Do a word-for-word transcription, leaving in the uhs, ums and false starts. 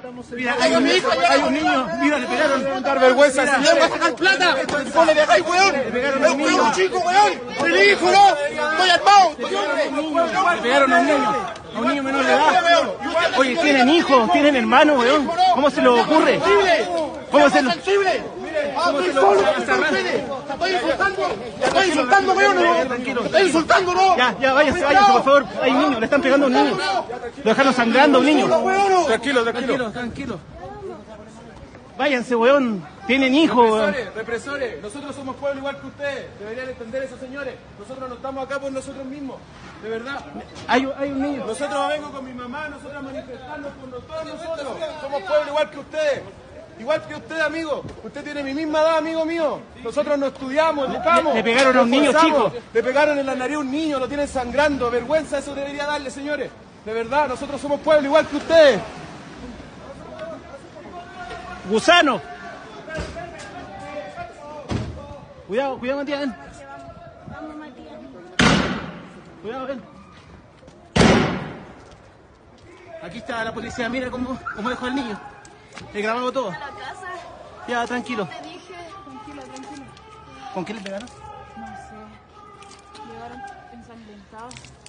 Mira, hay un hijo, hay un niño, mira, le pegaron. Dar vergüenza, Mira, señor, va a sacar plata. No le dejáis, weón. Le pegaron Es a un un niño. weón chico, weón. El hijo, no. Estoy armado. Estoy armado. Le pegaron a un niño, a un niño menor de edad. Oye, tienen hijos, tienen hermanos, weón. ¿Cómo se les ocurre? ¿Cómo se lo... ¿Cómo se lo estoy insultando? Te estoy insultando, weón. Tranquilo. Te estoy insultando, no. Ya, ya, váyase, váyase, por favor. Hay un niño, le están pegando a un niño. Lo dejaron sangrando a un niño. Tranquilo, tranquilo. Tranquilo, tranquilo. Váyanse, weón. Tienen hijos, weón. Represores, represores, nosotros somos pueblo igual que ustedes. Deberían entender eso, señores. Nosotros no estamos acá por nosotros mismos. De verdad. Hay, hay un niño. Nosotros vengo con mi mamá, nosotros a manifestarnos por todos nosotros. Somos pueblo igual que ustedes. Igual que usted, amigo. Usted tiene mi misma edad, amigo mío. Nosotros no estudiamos, educamos. Le pegaron a un niño, esforzamos. chico. Le pegaron en la nariz a un niño, lo tienen sangrando. Vergüenza eso debería darle, señores. De verdad, nosotros somos pueblo igual que ustedes. Gusano. Cuidado, cuidado, Matías, ven. Cuidado, ven. Aquí está la policía, mira cómo, cómo dejó al niño. Le grabamos todo. A la casa. Ya, tranquilo. Te dije, tranquilo, tranquilo. ¿Con qué le pegaron? No sé. Llegaron ensangrentados.